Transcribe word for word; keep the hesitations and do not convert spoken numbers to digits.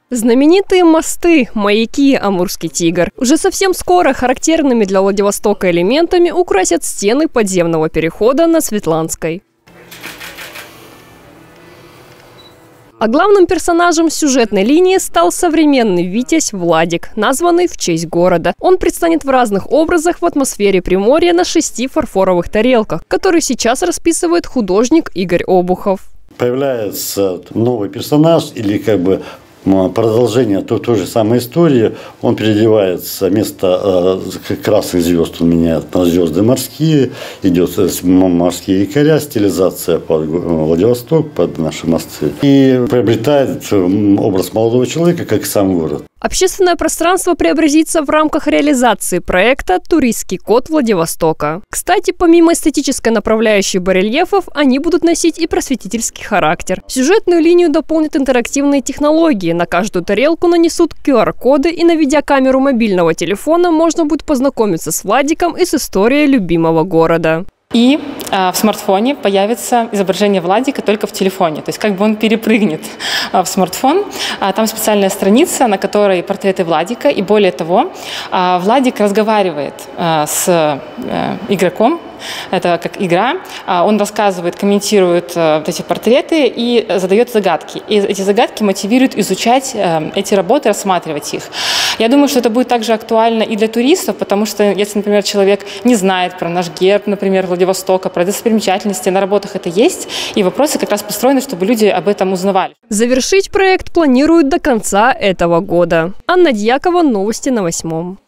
Знаменитые мосты, маяки, Амурский тигр. Уже совсем скоро характерными для Владивостока элементами украсят стены подземного перехода на Светланской. А главным персонажем сюжетной линии стал современный витязь Владик, названный в честь города. Он предстанет в разных образах в атмосфере Приморья на шести фарфоровых тарелках, которые сейчас расписывает художник Игорь Обухов. Появляется новый персонаж или как бы продолжение той, той же самой истории. Он переодевается, вместо э, красных звезд он меняет на звезды морские, идет морские якоря, стилизация под Владивосток, под наши мосты. И приобретает образ молодого человека, как и сам город. Общественное пространство преобразится в рамках реализации проекта «Туристский код Владивостока». Кстати, помимо эстетической направляющей барельефов, они будут носить и просветительский характер. Сюжетную линию дополнят интерактивные технологии. На каждую тарелку нанесут ку ар коды, и, наведя камеру мобильного телефона, можно будет познакомиться с Владиком и с историей любимого города. И э, в смартфоне появится изображение Владика только в телефоне. То есть как бы он перепрыгнет э, в смартфон. А, там специальная страница, на которой портреты Владика. И более того, э, Владик разговаривает э, с э, игроком. Это как игра. Он рассказывает, комментирует вот эти портреты и задает загадки. И эти загадки мотивируют изучать эти работы, рассматривать их. Я думаю, что это будет также актуально и для туристов, потому что если, например, человек не знает про наш герб, например, Владивостока, про достопримечательности, на работах это есть, и вопросы как раз построены, чтобы люди об этом узнавали. Завершить проект планируют до конца этого года. Анна Дьякова, новости на восьмом.